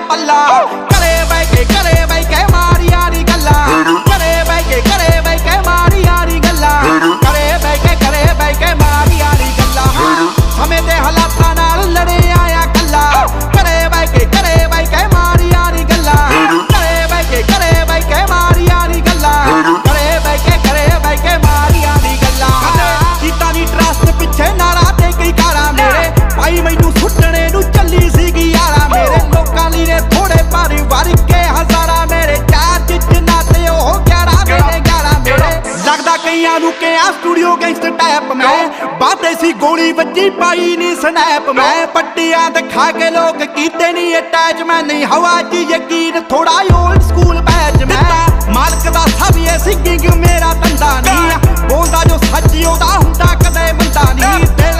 पल्ला घरे बह के मारी यारी गल्ला घरे बह के मारी यारी गल्ला घरे बह के मारी यारी गल्ला समय दे हालातां नाल लड़े आया कल्ला घरे बह के मारी यारी गल्ला घरे बह के मारी यारी गल्ला घरे बह के मारी यारी गल्ला कीता नी ट्रस्ट पिछे नारा ते कई कारा मेरे भाई मैनू सुटने नू चली सीगी यारा मेरे लोकां ली ने थोड़े परिवार के हजारा मेरे चार जिन्ना ते ओह 11 मेरे 11 मेरे लगदा कईयां नू के आ स्टूडियो गैंगस्टर टाइप में बाते सी गोली बच्ची पाई नी स्नैप में पट्टियां दिखा के लोग कीते नी अटैच में नहीं हवा च यकीन थोड़ा ओल्ड स्कूल बैच में मालक दा सब ये सिंगिंग मेरा धंधा नहीं बोलदा जो सच्ची ओदा हुंदा कदे मंदा नहीं दिल